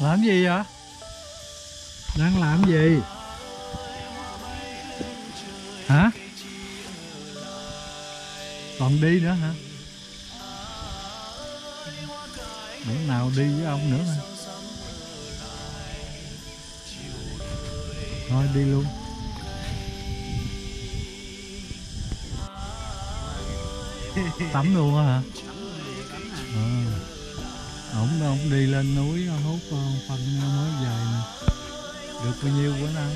Làm gì vậy? Đang làm gì? Hả? Còn đi nữa hả? Bữa nào đi với ông nữa mà. Thôi đi luôn. Tắm luôn á hả? Ông đi lên núi hút phân mới về nè. Được bao nhiêu bữa nay?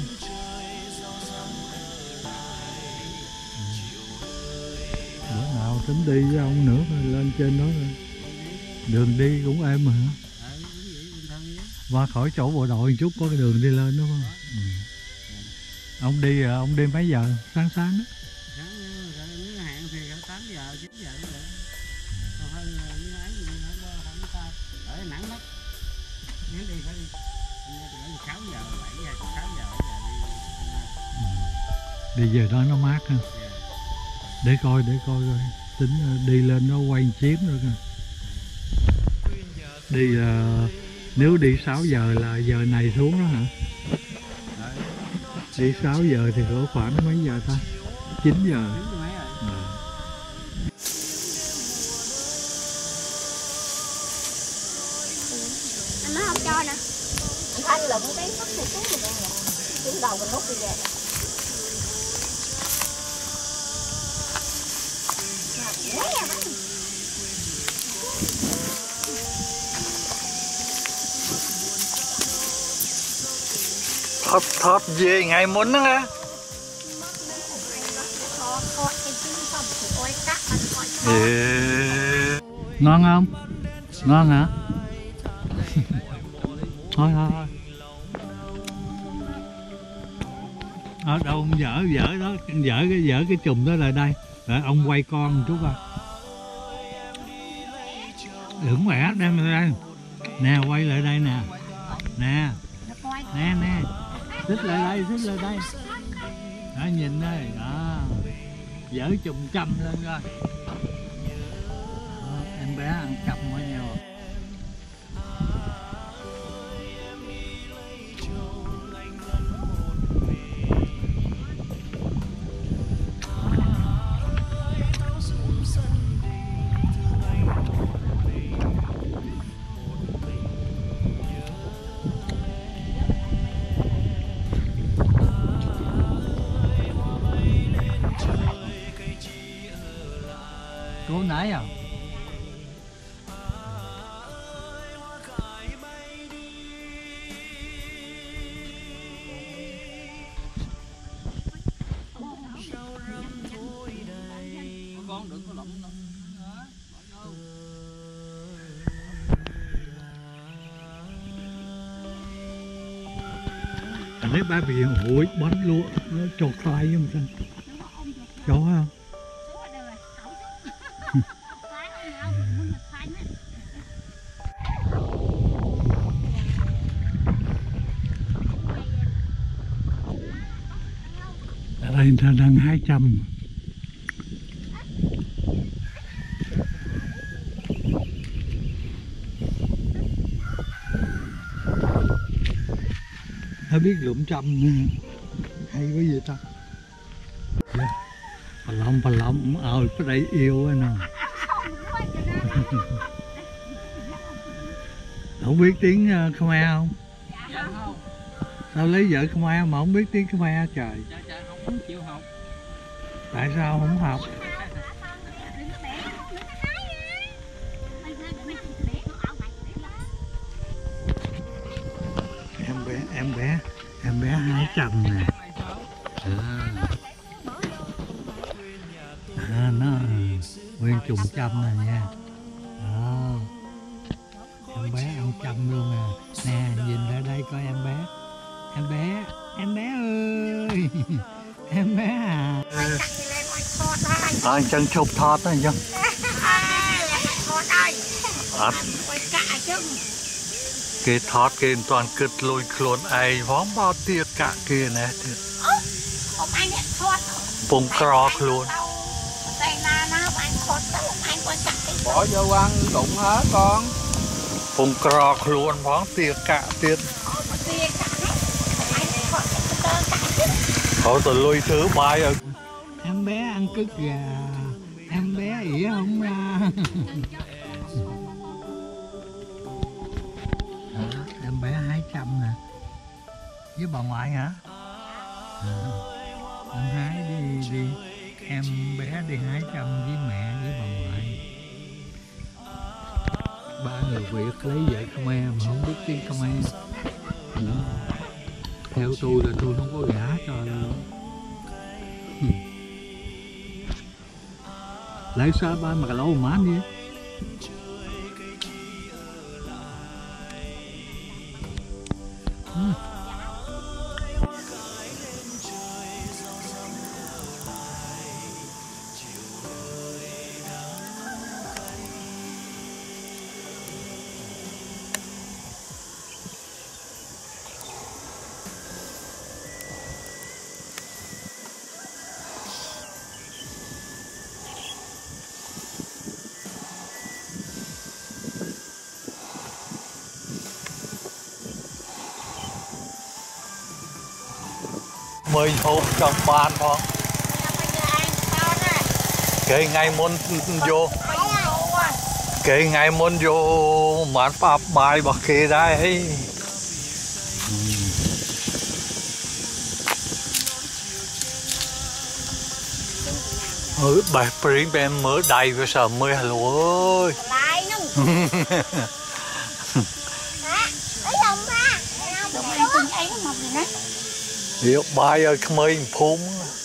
Bữa nào tính đi với ông nữa rồi lên trên đó rồi. Đường đi cũng êm mà hả? Qua khỏi chỗ bộ đội chút có cái đường đi lên đúng không? Ông đi rồi, ông đi mấy giờ? Sáng đó? Hẹn thì 8 giờ, 9 giờ vậy. Còn hơn như ấy gì không ta. Ở nắng mất. Nếu đi phải 6 giờ, 7 giờ, 6 giờ, 7 giờ đi. Đi về đó nó mát ha. Để coi coi. Tính đi lên nó quay chiếc rồi kìa. Đi nếu đi 6 giờ là giờ này xuống đó hả? Đi 6 giờ thì cỡ khoảng mấy giờ ta? 9 giờ. Anh nói không cho nè. Anh Thanh lụm cái sắt này xuống mình nè. Xuống đầu mình nút đi về nè. Thọt về ngày muốn đó nghe. Ngon không? Ngon hả? Thôi. Ở đâu ông dở đó, dở cái chùm đó lại đây. Để ông quay con một chút coi. Đừng quẻ đem lại đây. Nè quay lại đây nè. Nè. Xích lại đây. Đó nhìn đây, đó. Dở chùm trăm lên coi. Em bé ăn cặp bao nhiêu. Cô nãy à? con đừng có lụm đâu. Lấy ba bị hủi bánh lúa nó trột tay với mình xanh. Chó không? Ở đây người ta đang 200. Nó biết lượm trăm nữa. Hay quá vậy ta. Bà lông cái đây yêu nè. Không biết tiếng Khmer không? Dạ không. Sao lấy vợ Khmer mà không biết tiếng Khmer trời? Dạ không chịu học. Tại sao không học? Em bé 200 nè. Nó nguyên chùm trăm nè nha. Đó. Em bé ăn trăm luôn à. Nè nhìn ra đây coi em bé. Em bé ơi. Em bé à. Chân chụp thọt đó chứ. Cái thọt cái toàn cứt lùi khôn ai vóng bao tiệt cả kia nè. Bùng cỏ luôn. Bỏ vô ăn đụng hết con. phùng cò luôn phóng tia cạ tiết có từ lôi thứ bài rồi. Em bé ăn cứt gà, em bé ỉa không ra. Em bé 200 nè, với bà ngoại hả? Em hái đi, em bé đi 200 với mẹ với bà ngoại. Ba người Việt lấy vợ Khmer mà không biết tiếng Khmer. Theo tôi là tôi không có gả cho luôn. Lấy sao ba mà lâu mán đi. Mới hộp trong bàn thôi. Kể ngày muốn vô. Kể ngày muốn vô mát pháp bài bạc kê đây ấy. Bài prính bên mới đầy với sở mới hả lũ ơi. Hiệu bài ơi không ơi phúng.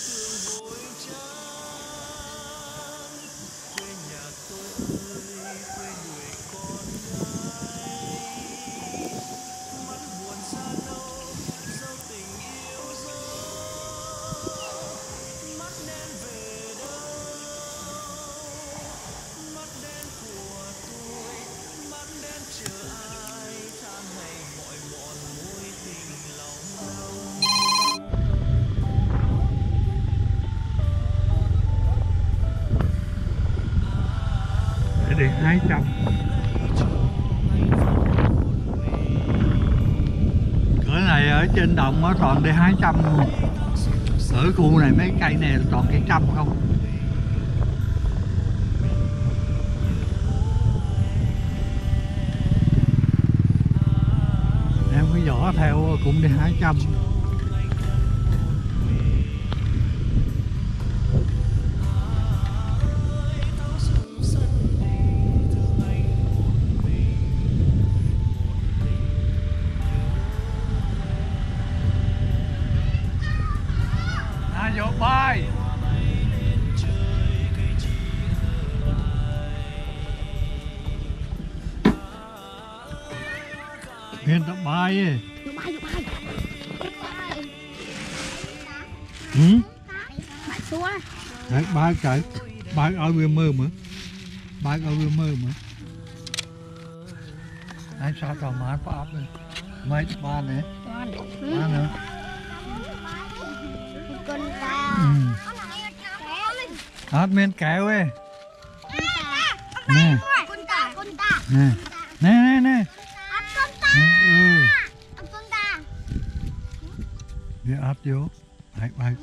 Để 200. Cỡ này ở trên đồng nó toàn để 200 luôn. Ở khu này mấy cây này toàn cây trăm không. Em cái vỏ theo cũng để 200. Vô bay Hiền tập bay ấy. Đấy, bay chạy bay ở bên mơ mà bay ở bên mơ mà anh sao tao mà có áp này mấy ba này ba nữa. Men kẹo ấy. Nè. Nè. Nè nè. Để áp vô. Đấy, bay.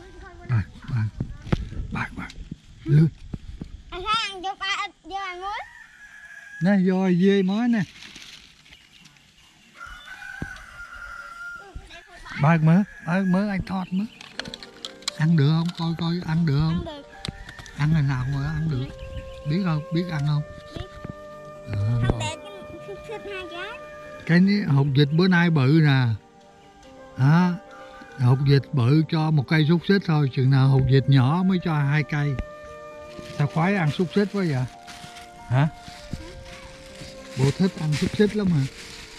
Lươn. Nè, vô dê mới nè. Ba mớ anh thọt mớ. Ăn được không? Coi ăn được không? Ăn ngày nào mà ăn được? Biết không? Biết ăn không? Cái hột vịt bữa nay bự nè. Hả? Hột vịt bự cho một cây xúc xích thôi, chừng nào hột vịt nhỏ mới cho 2 cây. Sao khoái ăn xúc xích quá vậy? Hả? Bộ thích ăn xúc xích lắm hả?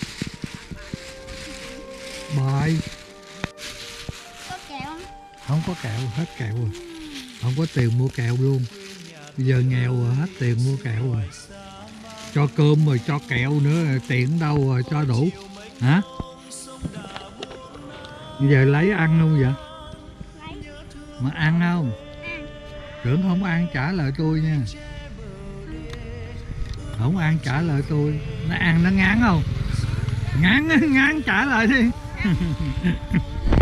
Bài. Không có kẹo, hết kẹo rồi. Không có tiền mua kẹo luôn. Bây giờ nghèo rồi, hết tiền mua kẹo rồi. Cho cơm rồi cho kẹo nữa, tiền đâu rồi cho đủ. Hả? Bây giờ lấy ăn luôn vậy? Mà ăn không? Tưởng không ăn trả lời tôi nha. Không An trả lời tôi. Nó An nó ngán không? Ngán ngán trả lời đi.